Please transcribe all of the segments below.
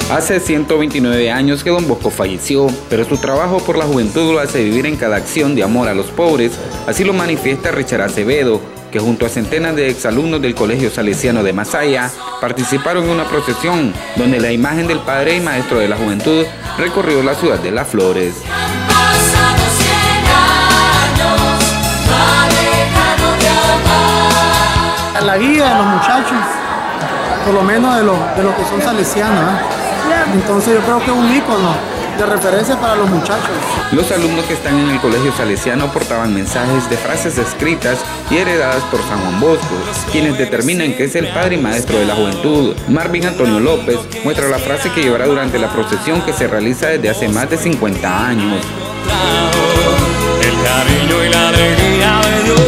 Hace 129 años que Don Bosco falleció, pero su trabajo por la juventud lo hace vivir en cada acción de amor a los pobres. Así lo manifiesta Richard Acevedo, que junto a centenas de exalumnos del Colegio Salesiano de Masaya participaron en una procesión donde la imagen del padre y maestro de la juventud recorrió la ciudad de Las Flores. La guía de los muchachos, por lo menos de los que son salesianos, Entonces yo creo que es un ícono de referencia para los muchachos. Los alumnos que están en el Colegio Salesiano portaban mensajes de frases escritas y heredadas por San Juan Bosco, quienes determinan que es el padre y maestro de la juventud. Marvin Antonio López muestra la frase que llevará durante la procesión que se realiza desde hace más de 50 años. El cariño y la alegría de Dios.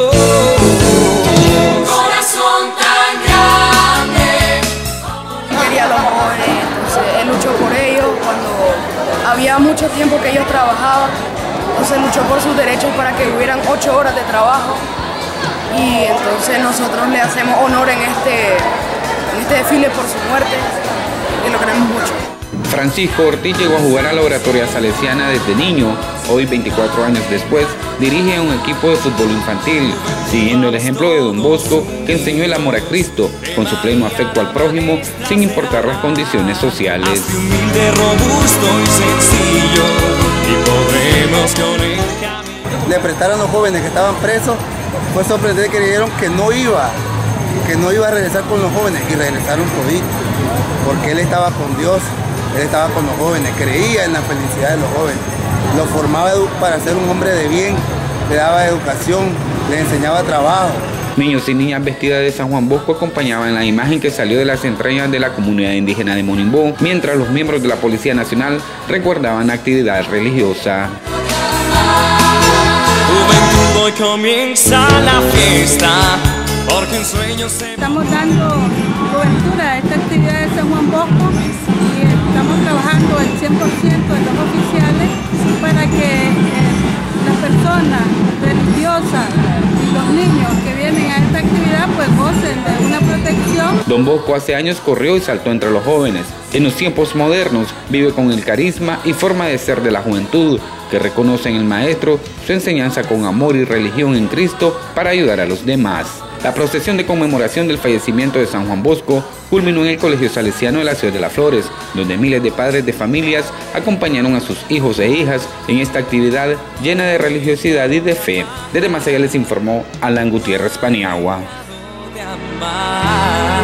Por ellos, cuando había mucho tiempo que ellos trabajaban, entonces luchó por sus derechos para que hubieran 8 horas de trabajo, y entonces nosotros le hacemos honor en este desfile por su muerte, y lo queremos mucho. Francisco Ortiz llegó a jugar a la oratoria salesiana desde niño. Hoy, 24 años después, dirige a un equipo de fútbol infantil, siguiendo el ejemplo de Don Bosco, que enseñó el amor a Cristo, con su pleno afecto al prójimo, sin importar las condiciones sociales. Humilde, robusto y sencillo, y podremos con él caminar. Le prestaron a los jóvenes que estaban presos, fue sorprendente que creyeron que no iba a regresar con los jóvenes, y regresaron toditos, porque él estaba con Dios. Él estaba con los jóvenes, creía en la felicidad de los jóvenes, los formaba para ser un hombre de bien, le daba educación, le enseñaba trabajo. Niños y niñas vestidas de San Juan Bosco acompañaban la imagen que salió de las entrañas de la comunidad indígena de Monimbó, mientras los miembros de la Policía Nacional recordaban la actividad religiosa. Juventud, hoy comienza la fiesta, porque en sueños se... Estamos dando cobertura a esta actividad de San Juan Bosco y estamos trabajando el 100% de los oficiales para que las personas religiosas y los niños que vienen a esta actividad pues gocen de una protección. Don Bosco hace años corrió y saltó entre los jóvenes. En los tiempos modernos vive con el carisma y forma de ser de la juventud, que reconoce en el maestro su enseñanza con amor y religión en Cristo para ayudar a los demás. La procesión de conmemoración del fallecimiento de San Juan Bosco culminó en el Colegio Salesiano de la ciudad de Las Flores, donde miles de padres de familias acompañaron a sus hijos e hijas en esta actividad llena de religiosidad y de fe. Desde Masaya les informó Alan Gutiérrez Paniagua.